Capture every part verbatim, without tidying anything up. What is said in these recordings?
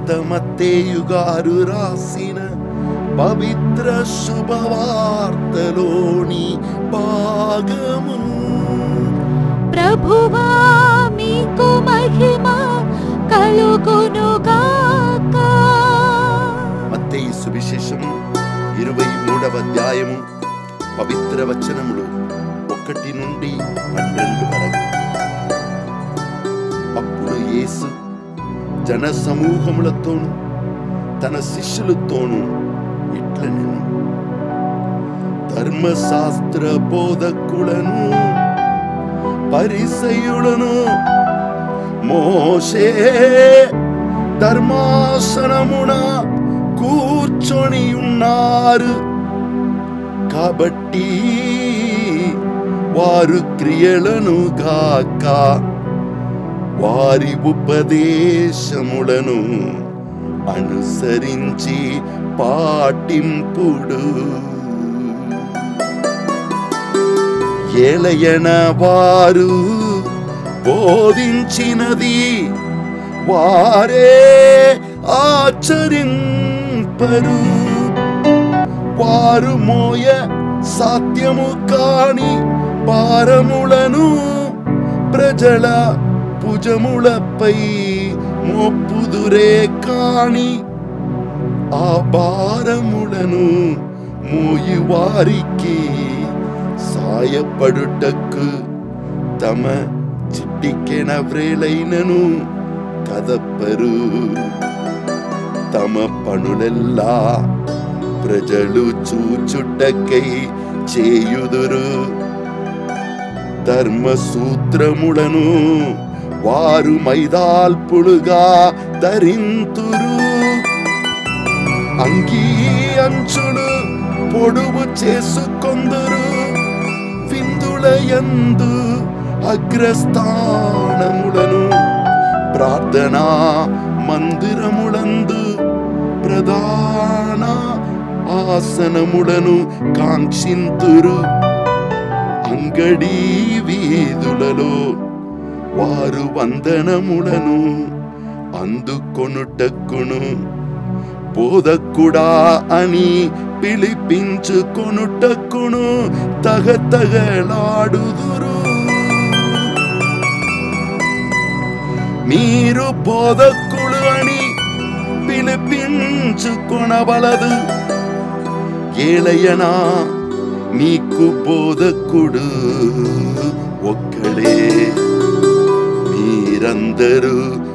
పునీత మత్తేయు గారు రాసిన పవిత్ర శుభవార్తలోని భాగము. ప్రభువా మీకు మహిమ కలుగునుగాక. మత్తయి సువిశేషము ఇరవై మూడవ అధ్యాయము పవిత్ర వచనములు ఒకటి నుండి పన్నెండు వరకు. అప్పుడు యేసు జన సమూహములతోను తన శిష్యులతోను ఇట్లనెను, ధర్మశాస్త్ర బోధకులను పరిసయ్యులను మోషే ధర్మాసనమున కూర్చొని ఉన్నారు కాబట్టి వారు క్రియలను గాక వారి ఉపదేశములను అనుసరించి పాటింపుడు. ఏలయన వారు బోధించినది వారే ఆచరింపరు. వారు మోయ సాధ్యము కాని భారములను ప్రజల భుజములపై మోపుదురే కాని ఆ భారములను మోయి వారికి సాయపడుటకు తమ చిట్టికెన వ్రేలైనను కదపరు. తమ పనులెల్లా ప్రజలు చూచుటకై చేయుదురు. ధర్మసూత్రములను వారు మైదాల్పులుగా ధరింతురు. అంగీ అంచులు పొడువు చేసుకొందురు. విందులయందు అగ్రస్థానములను ప్రార్థనా మందిరములందు ప్రధాన ఆసనములను కాంక్షింతురు. అంగడి వీధులలో వారు వందనములను అందుకొనుటక్కును బోధకుడా అని పిలిపించుకొనుటక్కును తగతగలాడుదురు. మీరు బోధకుడు అని పిలిపించుకొనవలదు. ఏలయనా మీకు బోధకుడు ఒక్కడే, మీరందరూ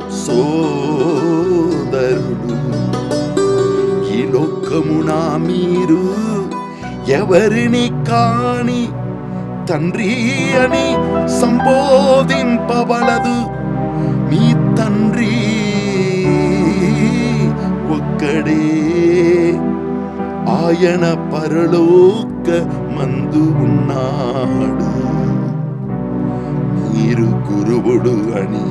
సోదరుడు. ఈ లోకమున మీరు ఎవరిని కాని తండ్రి అని సంబోధింపవలదు. మీ తండ్రి ఒక్కడే, ఆయన పరలోక మందు ఉన్నాడు. మీరు గురువుడు అని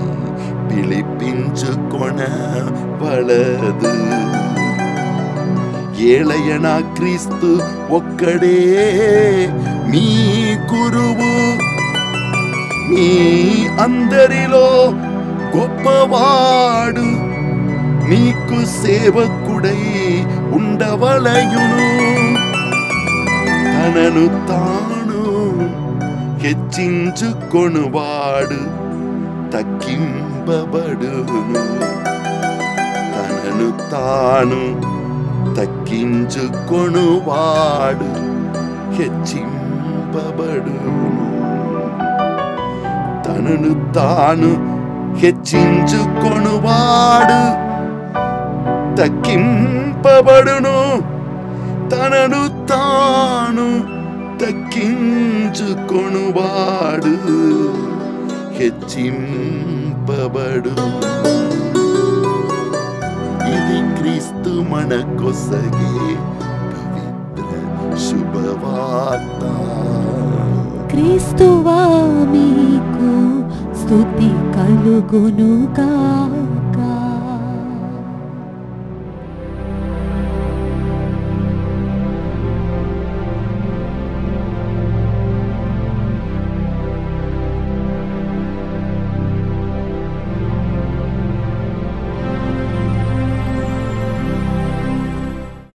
పిలిపించుకొనవలదు. ఏలయన క్రీస్తు ఒక్కడే మీ గురువు. మీ అందరిలో గొప్పవాడు మీకు సేవకుడై ఉండవలయును. తనను తాను హెచ్చించుకొనువాడు తగ్గింపబడును. తనను తాను తగ్గించుకొనువాడు హెచ్చింపబడును. తనను తాను హెచ్చించుకొనువాడు తగ్గింపబడును. తనను తాను తగ్గించుకొనువాడు హెచ్చింపబడును. ఇది క్రీస్తు మన కొసగే పవిత్ర శుభవార్త. క్రీస్తువా మీకు స్తుతి కలుగునుగాక.